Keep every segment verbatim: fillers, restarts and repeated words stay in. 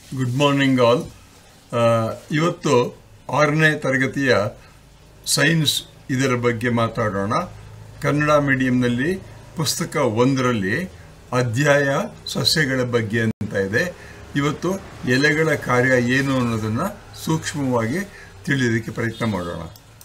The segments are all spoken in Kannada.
Good morning all. ಇವತ್ತು ಆರನೇ ತರಗತಿಯ ಸೈನ್ಸ್ ಇದರ ಬಗ್ಗೆ ಮಾತಾಡೋಣ. ಕನ್ನಡ ಮೀಡಿಯಂನಲ್ಲಿ ಪುಸ್ತಕ ಒಂದರಲ್ಲಿ ಅಧ್ಯಾಯ ಸಸ್ಯಗಳ ಬಗ್ಗೆ ಅಂತ ಇದೆ. ಇವತ್ತು ಎಲೆಗಳ ಕಾರ್ಯ ಏನು ಅನ್ನೋದನ್ನು ಸೂಕ್ಷ್ಮವಾಗಿ ತಿಳಿಯೋದಕ್ಕೆ ಪ್ರಯತ್ನ ಮಾಡೋಣ.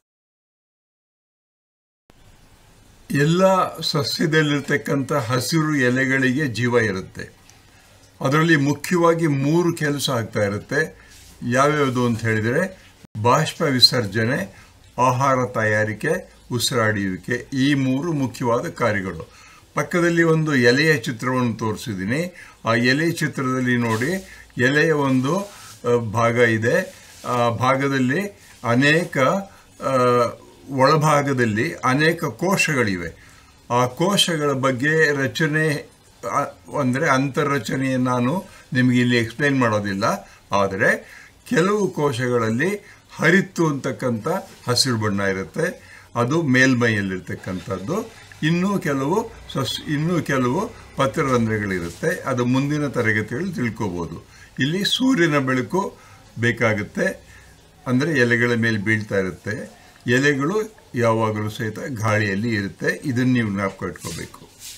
ಎಲ್ಲ ಸಸ್ಯದಲ್ಲಿರ್ತಕ್ಕಂಥ ಹಸಿರು ಎಲೆಗಳಿಗೆ ಜೀವ ಇರುತ್ತೆ. ಅದರಲ್ಲಿ ಮುಖ್ಯವಾಗಿ ಮೂರು ಕೆಲಸ ಆಗ್ತಾ ಇರುತ್ತೆ. ಯಾವ್ಯಾವುದು ಅಂತ ಹೇಳಿದರೆ ಬಾಷ್ಪ ವಿಸರ್ಜನೆ, ಆಹಾರ ತಯಾರಿಕೆ, ಉಸಿರಾಡುವಿಕೆ. ಈ ಮೂರು ಮುಖ್ಯವಾದ ಕಾರ್ಯಗಳು. ಪಕ್ಕದಲ್ಲಿ ಒಂದು ಎಲೆಯ ಚಿತ್ರವನ್ನು ತೋರಿಸಿದ್ದೀನಿ. ಆ ಎಲೆಯ ಚಿತ್ರದಲ್ಲಿ ನೋಡಿ, ಎಲೆಯ ಒಂದು ಭಾಗ ಇದೆ. ಆ ಭಾಗದಲ್ಲಿ ಅನೇಕ ಒಳಭಾಗದಲ್ಲಿ ಅನೇಕ ಕೋಶಗಳಿವೆ. ಆ ಕೋಶಗಳ ಬಗ್ಗೆ ರಚನೆ ಅಂದರೆ ಅಂತರ್ರಚನೆಯನ್ನು ನಾನು ನಿಮಗೆ ಇಲ್ಲಿ ಎಕ್ಸ್ಪ್ಲೈನ್ ಮಾಡೋದಿಲ್ಲ. ಆದರೆ ಕೆಲವು ಕೋಶಗಳಲ್ಲಿ ಹರಿತ್ತು ಅಂತಕ್ಕಂಥ ಹಸಿರು ಬಣ್ಣ ಇರುತ್ತೆ, ಅದು ಮೇಲ್ಮೈಯಲ್ಲಿರ್ತಕ್ಕಂಥದ್ದು. ಇನ್ನೂ ಕೆಲವು ಸಸ್ ಇನ್ನೂ ಕೆಲವು ಪತ್ರರಂಧ್ರಗಳಿರುತ್ತೆ, ಅದು ಮುಂದಿನ ತರಗತಿಗಳು ತಿಳ್ಕೋಬೋದು. ಇಲ್ಲಿ ಸೂರ್ಯನ ಬೆಳಕು ಬೇಕಾಗುತ್ತೆ, ಅಂದರೆ ಎಲೆಗಳ ಮೇಲೆ ಬೀಳ್ತಾ ಇರುತ್ತೆ. ಎಲೆಗಳು ಯಾವಾಗಲೂ ಸಹಿತ ಗಾಳಿಯಲ್ಲಿ ಇರುತ್ತೆ. ಇದನ್ನು ನೀವು ಜ್ಞಾಪಕ ಇಟ್ಕೋಬೇಕು.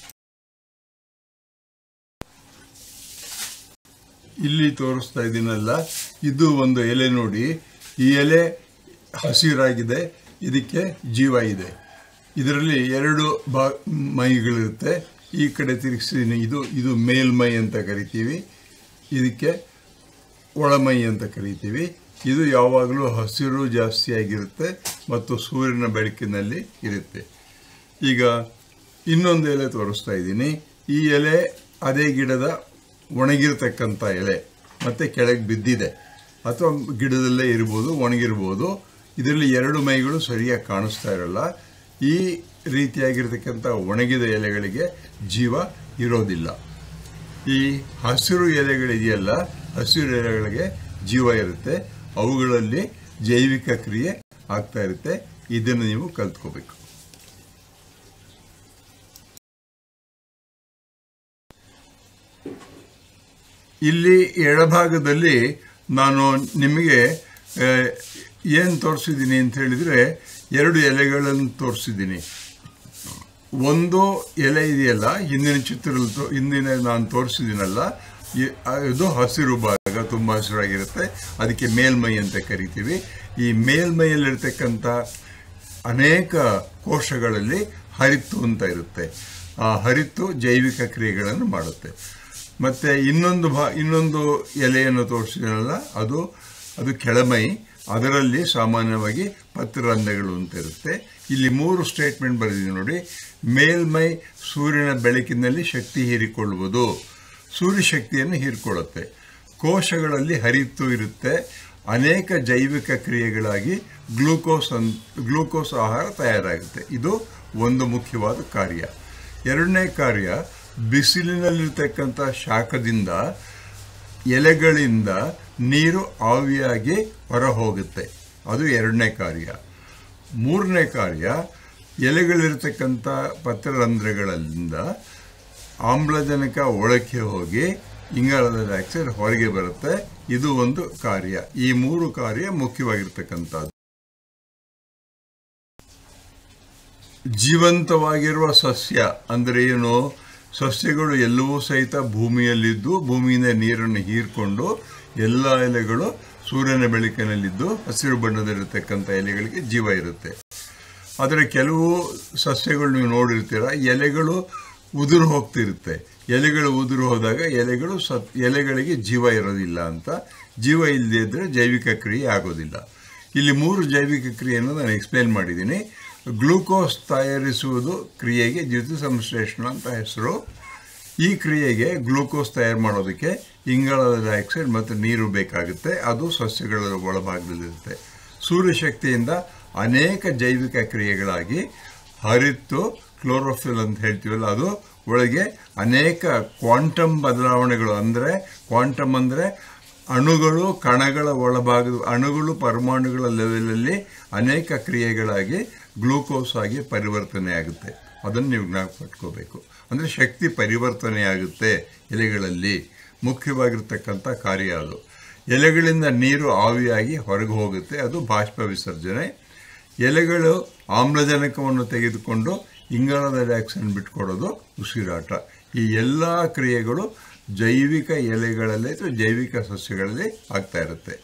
ಇಲ್ಲಿ ತೋರಿಸ್ತಾ ಇದ್ದೀನಲ್ಲ, ಇದು ಒಂದು ಎಲೆ ನೋಡಿ. ಈ ಎಲೆ ಹಸಿರಾಗಿದೆ, ಇದಕ್ಕೆ ಜೀವ ಇದೆ. ಇದರಲ್ಲಿ ಎರಡು ಬಾ ಮೈಗಳಿರುತ್ತೆ. ಈ ಕಡೆ ತಿರುಗಿಸಿದ್ದೀನಿ, ಇದು ಇದು ಮೇಲ್ಮೈ ಅಂತ ಕರಿತೀವಿ, ಇದಕ್ಕೆ ಒಳಮೈ ಅಂತ ಕರಿತೀವಿ. ಇದು ಯಾವಾಗಲೂ ಹಸಿರು ಜಾಸ್ತಿಯಾಗಿರುತ್ತೆ ಮತ್ತು ಸೂರ್ಯನ ಬೆಳಕಿನಲ್ಲಿ ಇರುತ್ತೆ. ಈಗ ಇನ್ನೊಂದು ಎಲೆ ತೋರಿಸ್ತಾ ಇದ್ದೀನಿ. ಈ ಎಲೆ ಅದೇ ಗಿಡದ ಒಣಗಿರ್ತಕ್ಕಂಥ ಎಲೆ, ಮತ್ತು ಕೆಳಗೆ ಬಿದ್ದಿದೆ, ಅಥವಾ ಗಿಡದಲ್ಲೇ ಇರ್ಬೋದು, ಒಣಗಿರ್ಬೋದು. ಇದರಲ್ಲಿ ಎರಡು ಮೈಗಳು ಸರಿಯಾಗಿ ಕಾಣಿಸ್ತಾ ಇರಲ್ಲ. ಈ ರೀತಿಯಾಗಿರ್ತಕ್ಕಂಥ ಒಣಗಿದ ಎಲೆಗಳಿಗೆ ಜೀವ ಇರೋದಿಲ್ಲ. ಈ ಹಸಿರು ಎಲೆಗಳಿದೆಯಲ್ಲ, ಹಸಿರು ಎಲೆಗಳಿಗೆ ಜೀವ ಇರುತ್ತೆ. ಅವುಗಳಲ್ಲಿ ಜೈವಿಕ ಕ್ರಿಯೆ ಆಗ್ತಾ ಇರುತ್ತೆ. ಇದನ್ನು ನೀವು ಕಲ್ತ್ಕೋಬೇಕು. ಇಲ್ಲಿ ಎಡಭಾಗದಲ್ಲಿ ನಾನು ನಿಮಗೆ ಏನು ತೋರಿಸಿದ್ದೀನಿ ಅಂತ ಹೇಳಿದರೆ, ಎರಡು ಎಲೆಗಳನ್ನು ತೋರಿಸಿದ್ದೀನಿ. ಒಂದು ಎಲೆ ಇದೆಯಲ್ಲ, ಹಿಂದಿನ ಚಿತ್ರದಲ್ಲಿ ತೋ ಹಿಂದಿನ ನಾನು ತೋರಿಸಿದ್ದೀನಲ್ಲ, ಇದು ಹಸಿರು ಭಾಗ, ತುಂಬ ಹಸಿರಾಗಿರುತ್ತೆ. ಅದಕ್ಕೆ ಮೇಲ್ಮೈ ಅಂತ ಕರಿತೀವಿ. ಈ ಮೇಲ್ಮೈಯಲ್ಲಿರ್ತಕ್ಕಂಥ ಅನೇಕ ಕೋಶಗಳಲ್ಲಿ ಹರಿತ್ತು ಅಂತ ಇರುತ್ತೆ. ಆ ಹರಿತ್ತು ಜೈವಿಕ ಕ್ರಿಯೆಗಳನ್ನು ಮಾಡುತ್ತೆ. ಮತ್ತು ಇನ್ನೊಂದು ಭಾ ಇನ್ನೊಂದು ಎಲೆಯನ್ನು ತೋರಿಸಿದನಲ್ಲ, ಅದು ಅದು ಕೆಳಮೈ. ಅದರಲ್ಲಿ ಸಾಮಾನ್ಯವಾಗಿ ಪತ್ರರಂಧ್ರಗಳು ಅಂತ ಇರುತ್ತೆ. ಇಲ್ಲಿ ಮೂರು ಸ್ಟೇಟ್ಮೆಂಟ್ ಬರೆದಿದೆ ನೋಡಿ. ಮೇಲ್ಮೈ ಸೂರ್ಯನ ಬೆಳಕಿನಲ್ಲಿ ಶಕ್ತಿ ಹೀರಿಕೊಳ್ಳುವುದು, ಸೂರ್ಯ ಶಕ್ತಿಯನ್ನು ಹೀರಿಕೊಳ್ಳುತ್ತೆ. ಕೋಶಗಳಲ್ಲಿ ಹರಿತ್ತು ಇರುತ್ತೆ. ಅನೇಕ ಜೈವಿಕ ಕ್ರಿಯೆಗಳಾಗಿ ಗ್ಲೂಕೋಸ್ ಅನ್ ಗ್ಲೂಕೋಸ್ ಆಹಾರ ತಯಾರಾಗುತ್ತೆ. ಇದು ಒಂದು ಮುಖ್ಯವಾದ ಕಾರ್ಯ. ಎರಡನೇ ಕಾರ್ಯ, ಬಿಸಿಲಿನಲ್ಲಿರ್ತಕ್ಕಂಥ ಶಾಖದಿಂದ ಎಲೆಗಳಿಂದ ನೀರು ಆವಿಯಾಗಿ ಹೊರ ಹೋಗುತ್ತೆ. ಅದು ಎರಡನೇ ಕಾರ್ಯ. ಮೂರನೇ ಕಾರ್ಯ, ಎಲೆಗಳಿರ್ತಕ್ಕಂಥ ಪತ್ರರಂಧ್ರಗಳಿಂದ ಆಮ್ಲಜನಕ ಒಳಕ್ಕೆ ಹೋಗಿ ಇಂಗಾಲದ ಡೈಆಕ್ಸೈಡ್ ಹೊರಗೆ ಬರುತ್ತೆ. ಇದು ಒಂದು ಕಾರ್ಯ. ಈ ಮೂರು ಕಾರ್ಯ ಮುಖ್ಯವಾಗಿರ್ತಕ್ಕಂಥದ್ದು. ಜೀವಂತವಾಗಿರುವ ಸಸ್ಯ ಅಂದರೆ ಏನು? ಸಸ್ಯಗಳು ಎಲ್ಲವೂ ಸಹಿತ ಭೂಮಿಯಲ್ಲಿದ್ದು ಭೂಮಿಯಿಂದ ನೀರನ್ನು ಹೀರಿಕೊಂಡು ಎಲ್ಲ ಎಲೆಗಳು ಸೂರ್ಯನ ಬೆಳಕಿನಲ್ಲಿದ್ದು ಹಸಿರು ಬಣ್ಣದಲ್ಲಿರ್ತಕ್ಕಂಥ ಎಲೆಗಳಿಗೆ ಜೀವ ಇರುತ್ತೆ. ಆದರೆ ಕೆಲವು ಸಸ್ಯಗಳು ನೀವು ನೋಡಿರ್ತೀರ, ಎಲೆಗಳು ಉದುರು ಹೋಗ್ತಿರುತ್ತೆ. ಎಲೆಗಳು ಉದುರು ಹೋದಾಗ ಎಲೆಗಳು ಸತ್ ಎಲೆಗಳಿಗೆ ಜೀವ ಇರೋದಿಲ್ಲ ಅಂತ. ಜೀವ ಇಲ್ಲದೇ ಇದ್ದರೆ ಜೈವಿಕ ಕ್ರಿಯೆ ಆಗೋದಿಲ್ಲ. ಇಲ್ಲಿ ಮೂರು ಜೈವಿಕ ಕ್ರಿಯೆಯನ್ನು ನಾನು ಎಕ್ಸ್ಪ್ಲೇನ್ ಮಾಡಿದ್ದೀನಿ. ಗ್ಲೂಕೋಸ್ ತಯಾರಿಸುವುದು ಕ್ರಿಯೆಗೆ ದ್ಯುತಿ ಸಂಶ್ಲೇಷಣ ಅಂತ ಹೆಸರು. ಈ ಕ್ರಿಯೆಗೆ ಗ್ಲೂಕೋಸ್ ತಯಾರು ಮಾಡೋದಕ್ಕೆ ಇಂಗಾಲದ ಡೈಆಕ್ಸೈಡ್ ಮತ್ತು ನೀರು ಬೇಕಾಗುತ್ತೆ. ಅದು ಸಸ್ಯಗಳ ಒಳಭಾಗದಲ್ಲಿರುತ್ತೆ. ಸೂರ್ಯಶಕ್ತಿಯಿಂದ ಅನೇಕ ಜೈವಿಕ ಕ್ರಿಯೆಗಳಾಗಿ ಹರಿತ್ತು, ಕ್ಲೋರೋಫಿಲ್ ಅಂತ ಹೇಳ್ತೀವಲ್ಲ, ಅದು ಒಳಗೆ ಅನೇಕ ಕ್ವಾಂಟಮ್ ಬದಲಾವಣೆಗಳು, ಅಂದರೆ ಕ್ವಾಂಟಮ್ ಅಂದರೆ ಅಣುಗಳು, ಕಣಗಳ ಒಳಭಾಗದ ಅಣುಗಳು, ಪರಮಾಣುಗಳ ಲೆವೆಲಲ್ಲಿ ಅನೇಕ ಕ್ರಿಯೆಗಳಾಗಿ ಗ್ಲೂಕೋಸ್ ಆಗಿ ಪರಿವರ್ತನೆ ಆಗುತ್ತೆ. ಅದನ್ನು ನೀವು ಜ್ಞಾಪಕಟ್ಕೋಬೇಕು. ಅಂದರೆ ಶಕ್ತಿ ಪರಿವರ್ತನೆ ಆಗುತ್ತೆ ಎಲೆಗಳಲ್ಲಿ. ಮುಖ್ಯವಾಗಿರ್ತಕ್ಕಂಥ ಕಾರ್ಯ ಅದು. ಎಲೆಗಳಿಂದ ನೀರು ಆವಿಯಾಗಿ ಹೊರಗೆ ಹೋಗುತ್ತೆ, ಅದು ಬಾಷ್ಪ ವಿಸರ್ಜನೆ. ಎಲೆಗಳು ಆಮ್ಲಜನಕವನ್ನು ತೆಗೆದುಕೊಂಡು ಇಂಗಾಲದ ಡೈಆಕ್ಸೈಡ್ ಬಿಟ್ಕೊಡೋದು ಉಸಿರಾಟ. ಈ ಎಲ್ಲ ಕ್ರಿಯೆಗಳು ಜೈವಿಕ ಎಲೆಗಳಲ್ಲಿ ಅಥವಾ ಜೈವಿಕ ಸಸ್ಯಗಳಲ್ಲಿ ಆಗ್ತಾ ಇರುತ್ತೆ.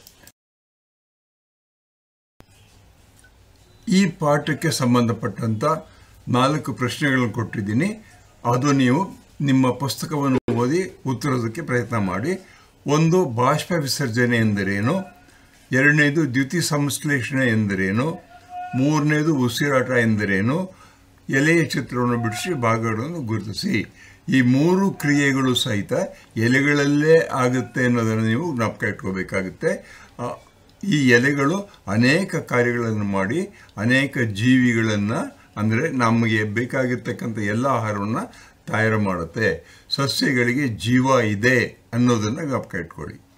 ಈ ಪಾಠಕ್ಕೆ ಸಂಬಂಧಪಟ್ಟಂಥ ನಾಲ್ಕು ಪ್ರಶ್ನೆಗಳನ್ನು ಕೊಟ್ಟಿದ್ದೀನಿ. ಅದು ನೀವು ನಿಮ್ಮ ಪುಸ್ತಕವನ್ನು ಓದಿ ಉತ್ತರೋದಕ್ಕೆ ಪ್ರಯತ್ನ ಮಾಡಿ. ಒಂದು, ಬಾಷ್ಪ ವಿಸರ್ಜನೆ ಎಂದರೇನು? ಎರಡನೇದು, ದ್ಯುತಿ ಸಂಶ್ಲೇಷಣೆ ಎಂದರೇನು? ಮೂರನೇದು, ಉಸಿರಾಟ ಎಂದರೇನು? ಎಲೆಯ ಚಿತ್ರವನ್ನು ಬಿಡಿಸಿ ಭಾಗಗಳನ್ನು ಗುರುತಿಸಿ. ಈ ಮೂರು ಕ್ರಿಯೆಗಳು ಸಹಿತ ಎಲೆಗಳಲ್ಲೇ ಆಗುತ್ತೆ ಅನ್ನೋದನ್ನು ನೀವು ಜ್ಞಾಪಕ ಇಟ್ಕೋಬೇಕಾಗುತ್ತೆ. ಈ ಎಲೆಗಳು ಅನೇಕ ಕಾರ್ಯಗಳನ್ನು ಮಾಡಿ ಅನೇಕ ಜೀವಿಗಳನ್ನು, ಅಂದರೆ ನಮಗೆ ಬೇಕಾಗಿರ್ತಕ್ಕಂಥ ಎಲ್ಲ ಆಹಾರವನ್ನು ತಯಾರು ಮಾಡುತ್ತೆ. ಸಸ್ಯಗಳಿಗೆ ಜೀವ ಇದೆ ಅನ್ನೋದನ್ನು ಜ್ಞಾಪಕ ಇಟ್ಕೊಳ್ಳಿ.